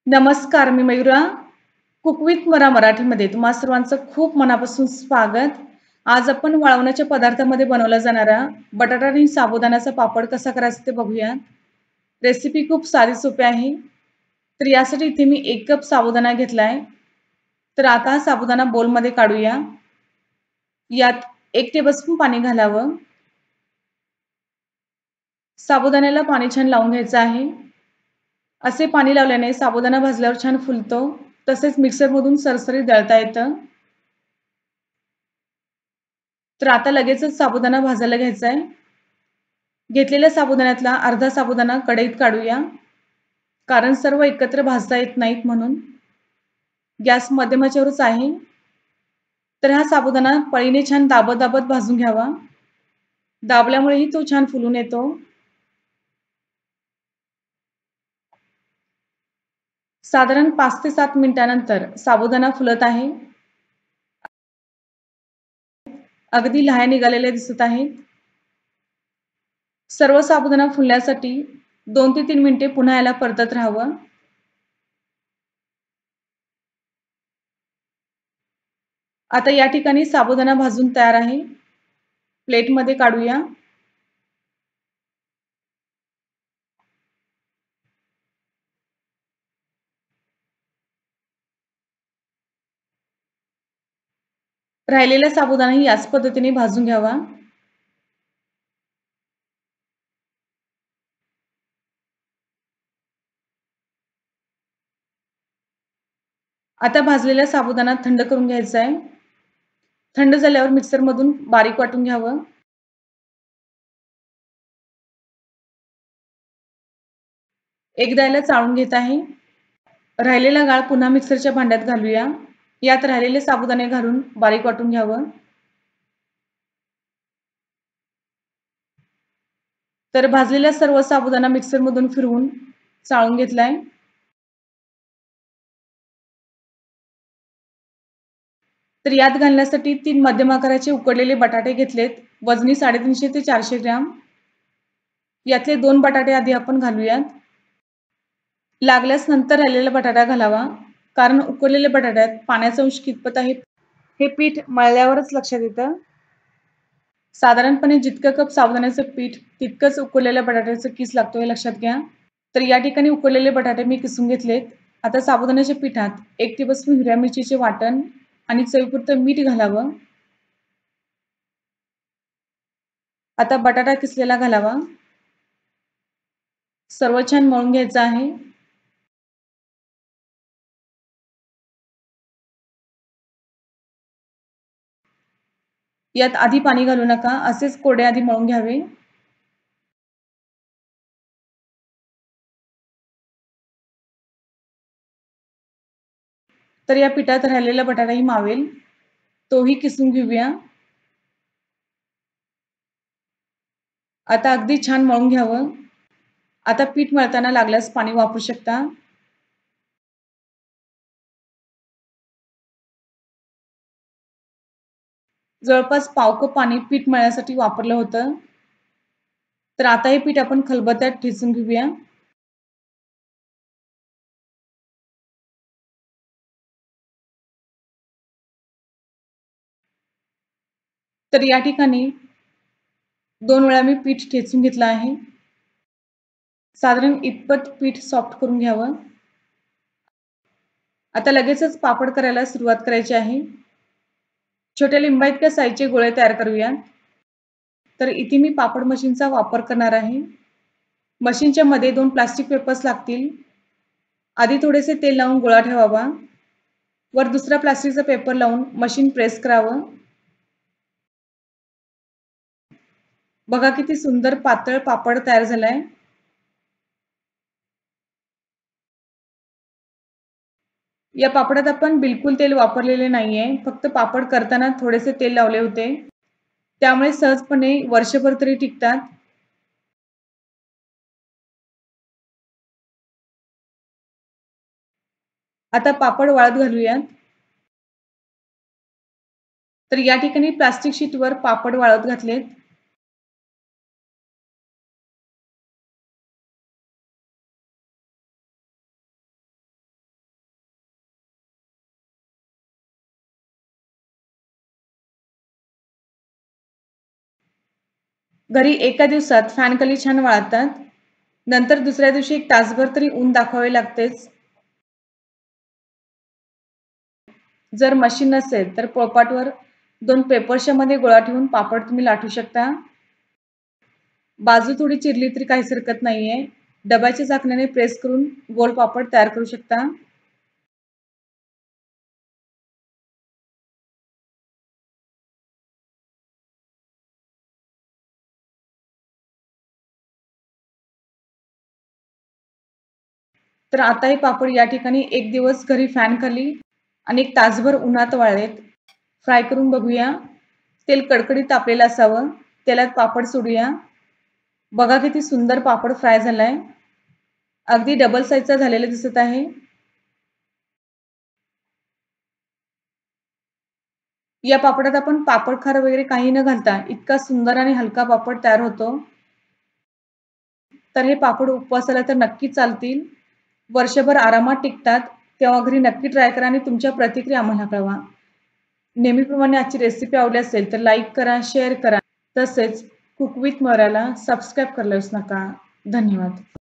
नमस्कार, मी Mayura. Cook with मरा मराठीमध्ये तुम्हा सर्वांचं खूप मनापासून स्वागत. आज आपण वाळवण्याच्या पदार्थामध्ये बनवला जाणारा बटाटा आणि साबुदाण्याचा पापड कसा करायचा ते बघूया. रेसिपी खूप साधी सोपी आहे. तर यासाठी इथे मी 1 कप साबुदाणा घेतलाय. तर आता हा साबुदाणा बोलमध्ये काढूया. यात 1 टेबलस्पून पाणी घालावं. साबुदाण्याला पाणी छान लावून घ्यायचं आहे. असे पाणी लावल्याने साबुदाणा भाजल्यावर छान फुलतो. तसेच मिक्सरमधून सरसरीत दळता येतं. तर आता लगेचच साबुदाणा भाजायला घ्यायचा आहे. घेतलेल्या साबुदाण्यातला अर्धा साबुदाणा कढईत काढूया. कारण सर्व एकत्र भाजता येत नाहीत म्हणून. गॅस मध्यम आचेवरच आहे. तर हा साबुदाणा पळीने छान दाबत-दाबत भाजून घ्यावा. दाबल्यामुळेही तो छान फुलून येतो. साधारण 5 ते 7 मिनिटानंतर साबुदाणा फुलत आहे. अगदी लाह्या निघालेल्या दिसत आहेत. सर्व साबुदाणा फुलण्यासाठी 2 ते 3 मिनिटे पुन्हा याला परतत राहावं. आता या ठिकाणी साबुदाणा भाजून तयार आहे. प्लेटमध्ये काढूया. राहिलेला साबुदाणाही याच पद्धतीने भाजून घ्यावा. आता भाजलेला साबुदाणा थंड करून घ्यायचा आहे. थंड झाल्यावर मिक्सरमधून बारीक वाटून घ्यावं. एकदा याला चाळून घेत आहे. राहिलेला गाळ पुन्हा मिक्सरच्या भांड्यात घालूया. यात राहिलेले साबुदाणे घालून बारीक वाटून घ्यावं. तर भाजलेला सर्व साबुदाणा मिक्सरमधून फिरवून चाळून घेतलाय. तर यात घालण्यासाठी 3 मध्यम आकाराचे उकडलेले बटाटे घेतलेत. वजनी 350 ते 400 ग्रॅम. यातले 2 बटाटे आधी आपण घालूयात. लागल्यास नंतर राहिलेला बटाटा घालावा. कारण उकडलेल्या बटाट्यात पाण्याचा अंश कितपत आहे हे पीठ मळल्यावरच लक्षात येतं. साधारणपणे जितकं कप साबुदाण्याचं पीठ तितकंच उकडलेल्या बटाट्याचं किस लागतो हे लक्षात घ्या. तर या ठिकाणी उकडलेले बटाटे मी किसून घेतलेत. आता साबुदाण्याच्या पिठात 1 टेबलस्पून हिरव्या मिरचीचे वाटण आणि चवीपुरतं मीठ घालावं. आता बटाटा किसलेला घालावा. सर्व छान मळून घ्यायचं आहे. यात आधी पाणी घालू नका. असेच कोरडे आधी मळून घ्यावे. तर या पिठात राहिलेला बटाटाही मावेल. तोही किसून घेऊया. आता अगदी छान मळून घ्यावं. आता पीठ मळताना लागल्यास पाणी वापरू शकता. जवळपास पाव कप पाणी पीठ मळण्यासाठी वापरलं होतं. तर आता हे पीठ आपण खलबत्त्यात ठेचून घेऊया. तर या ठिकाणी 2 वेळा मी पीठ ठेचून घेतलं आहे. साधारण इतपत पीठ सॉफ्ट करून घ्यावं. आता लगेचच पापड करायला सुरुवात करायची आहे. छोट्या लिंबाइतक्या साईजचे गोळे तयार करूया. तर इथे मी पापड मशीनचा वापर करणार आहे. मशीनच्या मध्ये 2 प्लास्टिक पेपर्स लागतील. आधी थोडेसे तेल लावून गोळा ठेवावा. वर दुसरा प्लास्टिकचा पेपर लावून मशीन प्रेस करावं. बघा किती सुंदर पातळ पापड तयार झालाय. या पापडात आपण बिलकुल तेल वापरलेले नाहीये. फक्त पापड करताना थोडेसे तेल लावले होते. त्यामुळे सहजपणे वर्षभर तरी टिकतात. आता पापड वाळत घालूयात. तर या ठिकाणी प्लास्टिक शीटवर पापड वाळत घातलेत. घरी एका दिवसात फॅनखाली छान वाळतात. नंतर दुसऱ्या दिवशी 1 तासभर तरी ऊन दाखवावे लागतेच. जर मशीन नसेल तर पोळपाटवर 2 पेपरच्या मध्ये गोळा ठेवून पापड तुम्ही लाटू शकता. बाजू थोडी चिरली तरी काहीच हरकत नाहीये. डब्याच्या झाकणाने प्रेस करून गोल पापड तयार करू शकता. तर आता हे पापड या ठिकाणी 1 दिवस घरी फॅनखाली आणि 1 तासभर उन्हात वाळलेत. फ्राय करून बघूया. तेल कडकडीत तापलेलं असावं. तेलात पापड सोडूया. बघा किती सुंदर पापड फ्राय झालाय. अगदी डबल साइजचा झालेला दिसत आहे. या पापडात आपण पापड खार वगैरे काही न घालता इतका सुंदर आणि हलका पापड तयार होतो. तर हे पापड उपवासाला तर नक्की चालतील. वर्षभर आरामात टिकतात. तेव्हा घरी नक्की ट्राय करा आणि तुमच्या प्रतिक्रिया आम्हाला कळवा. नेहमीप्रमाणे आजची रेसिपी आवडली असेल तर लाईक करा, शेअर करा. तसेच कुक विथ मोराला सबस्क्राईब करायला विसरू नका. धन्यवाद.